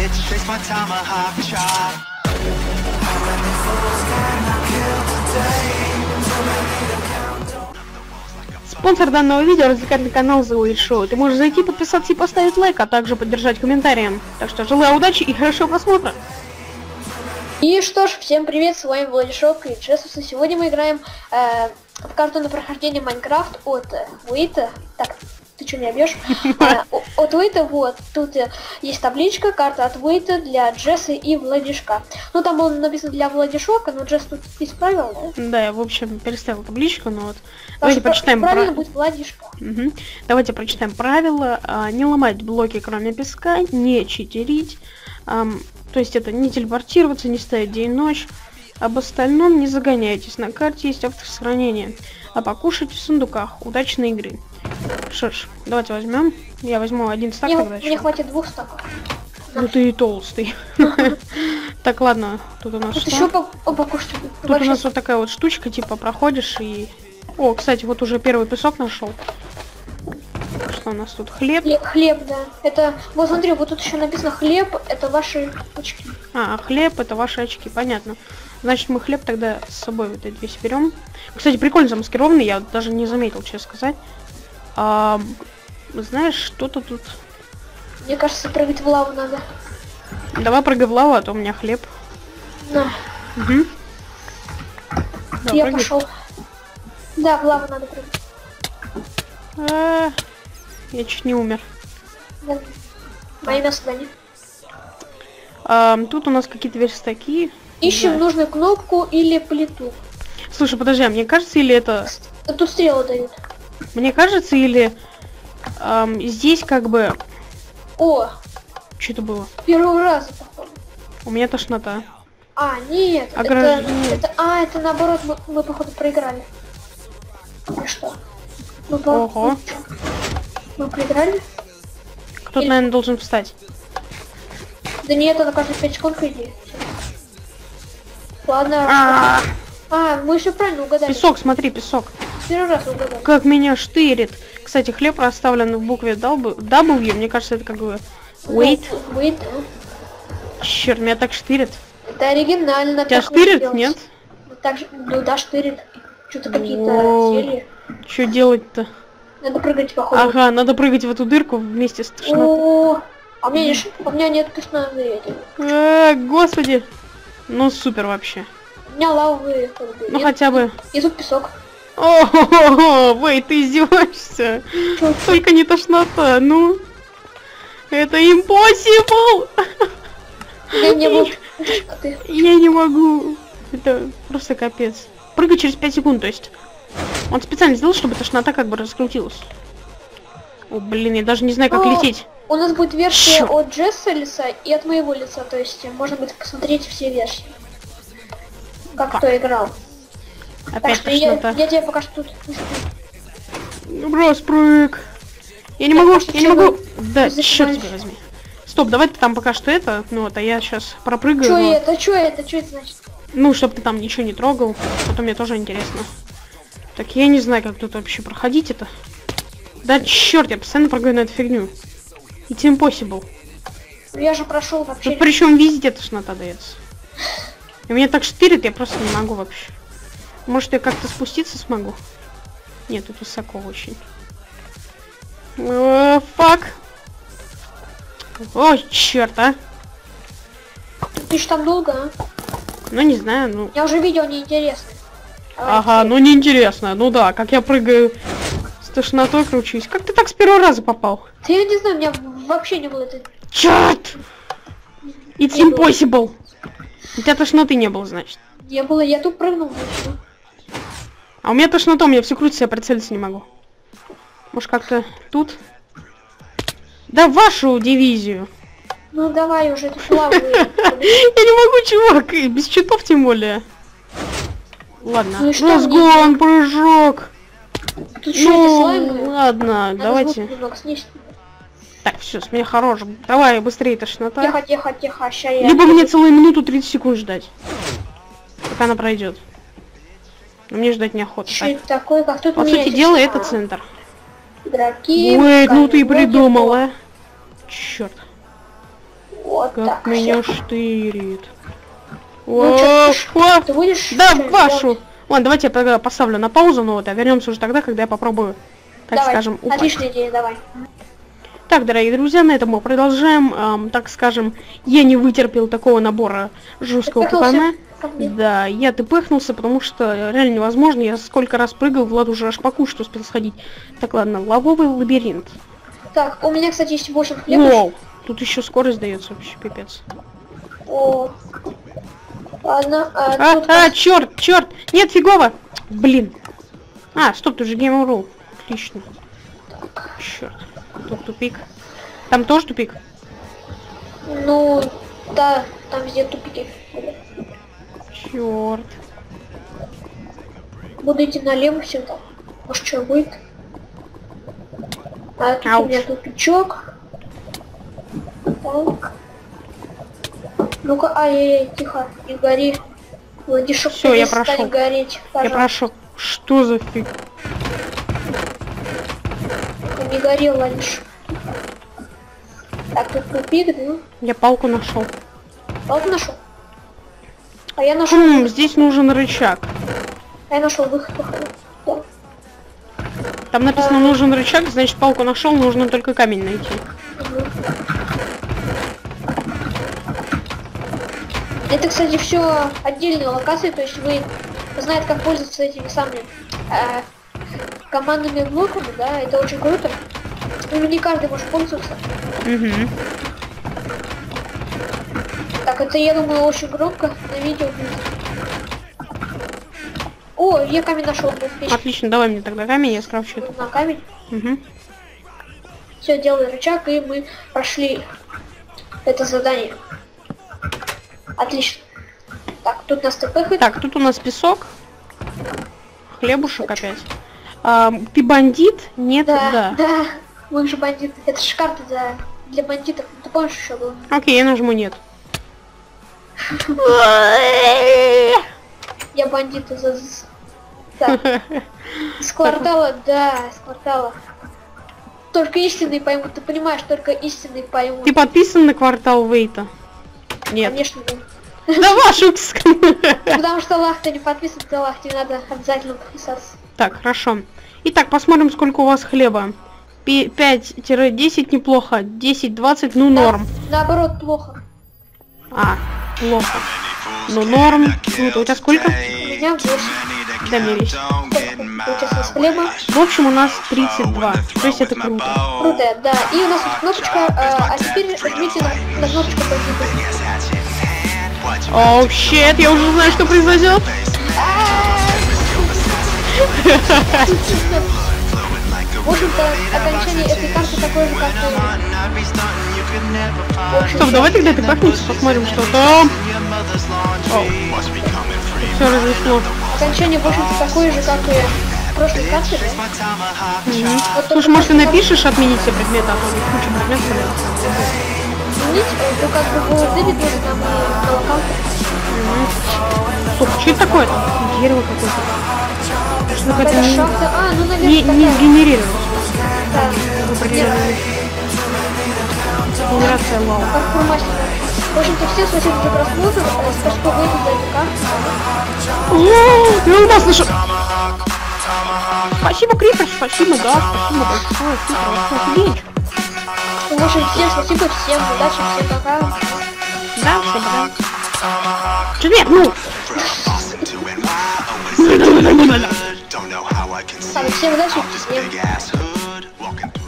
bitch, trace my tomahawk chop. Спонсор данного видео — развлекательный канал The Wait Show. Ты можешь зайти, подписаться и поставить лайк, а также поддержать комментарием. Так что желаю удачи и хорошего просмотра. И что ж, всем привет, с вами Владишок и Джессус, и сегодня мы играем в карту на прохождение Майнкрафт от Уэйта. Так, ты что, меня бьешь? От Уэйта, вот, тут есть табличка, карта от Уэйта для Джесса и Владишка. Ну, там он написан для Владишока, но Джесс тут исправил, да? Да, я, в общем, переставил табличку, но вот... Давайте прочитаем правильно будет Владишка. Угу. Давайте прочитаем правила. Не ломать блоки, кроме песка, не читерить. То есть это не телепортироваться, не ставить день и ночь. Об остальном не загоняйтесь. На карте есть автосохранение. А покушать в сундуках. Удачной игры. Что ж, давайте возьмем. Я возьму один стак тогда. Мне хватит 2 стаков. Ну ты и толстый. Так, ладно, тут у нас что? Еще покушать. Тут у нас вот такая вот штучка, типа проходишь и... О, кстати, вот уже первый песок нашел. Что у нас тут? Хлеб? Хлеб, да. Это, вот смотри, вот тут еще написано хлеб, это ваши очки. А, хлеб это ваши очки, понятно. Значит, мы хлеб тогда с собой вот эти весь берем. Кстати, прикольно замаскированный, я даже не заметил, честно сказать. Знаешь, что-то тут... Мне кажется, прыгать в лаву надо. Давай прыгай в лаву, а то у меня хлеб. Да. Угу. Да, я прыгай. пошел. Да, в лаву надо прыгать. Я чуть не умер. Да. Мое место, Дани. Тут у нас какие-то верстаки. Ищем нужную кнопку или плиту. Слушай, подожди, а мне кажется, или это... Тут стрелы дают. Мне кажется, или здесь как бы... О! Что это было? Первого раза, походу. У меня тошнота. А, нет. Это наоборот, мы походу проиграли. И что? Ого. Мы проиграли? Кто-то, наверное, должен встать. Да нет, это на каждые 5 секунд иди. Ладно. Мы все правильно угадали. Песок, смотри, песок. Первый раз угадали. Как меня штырит. Кстати, хлеб расставлен в букве W. Мне кажется, это как бы wait. Wait. Черт, меня так штырит. Это оригинально. Тебя штырит, нет? Так же, ну да, штырит. Что-то какие-то зелья. Что делать-то? Надо прыгать, походу. Ага, надо прыгать в эту дырку вместе с тошнотой. А у меня нет тошноты. Господи. Ну супер вообще. У меня лавы. Ну хотя бы. И тут песок. Ой, ты издеваешься. Только не тошнота, ну. Это impossible. Я не могу. Это просто капец. Прыгай через 5 секунд, то есть. Он специально сделал, чтобы тошнота как бы раскрутилась. О, блин, я даже не знаю, как лететь. У нас будет версия от Джесса лица и от моего лица, то есть можно будет посмотреть все версии. Как кто играл. Опять так что я тебе пока что тут... Брось, прыг. Я не могу. Да, черт тебя возьми. Стоп, давай ты там пока что это, ну вот, а я сейчас пропрыгаю. Что это значит? Ну, чтобы ты там ничего не трогал, а то мне тоже интересно. Так, я не знаю, как тут вообще проходить это. Да черт, я постоянно прыгаю на эту фигню. It's impossible. Я же прошел вообще. Тут причем везде тошнота дается. И меня так штырит, я просто не могу вообще. Может, я как-то спуститься смогу? Нет, тут высоко очень. Фак. Ой, черт, а. Ты ж там долго, а? Ну, не знаю, ну... Я уже видео неинтересно. Ага, ну неинтересно. Ну да, как я прыгаю с тошнотой, кручусь. Как ты так с первого раза попал? Да я не знаю, у меня вообще не было это. Черт! It's impossible. У тебя тошноты не было, значит. Не было, я тут прыгнул. А у меня тошнота, у меня все крутится, я прицелиться не могу. Может, как-то тут? Да вашу дивизию. Ну давай уже, эту славу. Я не могу, чувак, и без читов тем более. Ладно, разгон, прыжок. Ну, ладно, давайте. Так, все, с меня хорош. Давай, быстрее тошнота. Тихо. Либо мне целую минуту 30 секунд ждать. Пока она пройдет. Но мне ждать неохота. Такое, как тут по сути дела, это центр. Драки. Ой, ну ты придумала. Черт. Вот Как так. меня всё. штырит. Ну, О, Ты будешь? да, что-нибудь вашу. делать? Ладно, давайте я тогда поставлю на паузу, но вот, а вернемся уже тогда, когда я попробую, так Давай. скажем, упасть. Отличная идея, давай. Так, дорогие друзья, на этом мы продолжаем. Так скажем, я не вытерпел такого набора жесткого Тпхнулся ППМ. ко мне. Да, я тпхнулся, потому что реально невозможно. Я сколько раз прыгал, Влад уже аж по кушу успел сходить. Так, ладно, лавовый лабиринт. Так, у меня, кстати, есть 8 хлебов. Воу, тут еще скорость дается вообще, пипец. О. Ладно, тут Черт, нет, фигово. Блин. Стоп, тут же Game Rule. Отлично. Черт. Тут тупик. Там тоже тупик? ну, да, там везде тупики. Черт. Буду идти налево всегда. Может, что будет? Тут у меня тупичок. Так. Ну-ка, ай-яй-яй, тихо, не гори. Владишок, Всё, я перестань прошел. гореть, Я пожалуйста. прошу. Что за фиг? Не гори, Владиш. Так, тут тупик, да? Я палку нашел. Палку нашел? А я нашел. Здесь нужен рычаг. А я нашел выход, походу. Да. Там написано нужен рычаг, значит палку нашел, нужно только камень найти. Это, кстати, все отдельные локации, то есть вы знаете, как пользоваться этими самыми командными блоками, да, это очень круто. Но не каждый может пользоваться. Угу. Так, это, я думаю, очень громко на видео будет. О, я камень нашел. Отлично, давай мне тогда камень, я скрафчу это. На камень. Угу. Все, делаю рычаг, и мы прошли это задание. Отлично. Так, тут нас ТПХ. Так, тут у нас песок. Хлебушек опять. Ты бандит? Нет, да. Да, мы же бандиты. Это же карта для бандитов. Ты помнишь, еще было? Окей, я нажму нет. Я бандит Так, с квартала, да, с квартала. Только истинные поймут, ты понимаешь, только истинные поймут. Ты подписан на квартал Вейта? Нет. Конечно, да. Да вашу. Потому что лах-то не подписан, то лах, тебе надо обязательно подписаться. Так, хорошо. Итак, посмотрим, сколько у вас хлеба. 5-10 неплохо, 10-20, ну норм. Наоборот, плохо. Плохо. Ну норм. Круто. У тебя сколько? У меня 8. Дай мне весь. Получается с хлеба. В общем, у нас 32. То есть это круто. Круто, да. И у нас есть кнопочка, а теперь жмите на кнопочку «Погибель». Оу, щет, я уже знаю, что произойдет. В общем-то, окончание этой карты такое же, как и... Стоп, давай тогда тпхнемся, посмотрим, что там. Все развесло. Окончание, в общем-то, такое же, как и в прошлой карте. Вот Слушай, может ты напишешь отменить все предметы, а то ведь куча предметов. изменить, то как бы было выведено нам на локалке. Стоп, что это такое там? Дерево какое-то. Что Какая-то какая-то шахта. Ну, наверное, не такая. сгенерировалось. Да. Определенная генерация лава. Паркур мастер. В общем-то, всем спасибо за просмотр. Спасибо Вейту за эту карту. Я у нас нашел. Спасибо, Крипер, спасибо, да, спасибо большое. Супер, вообще офигеть. В общем, всем спасибо, всем удачи, всем пока. Да, всем пока. Че нет, ну? Всем удачи, всем.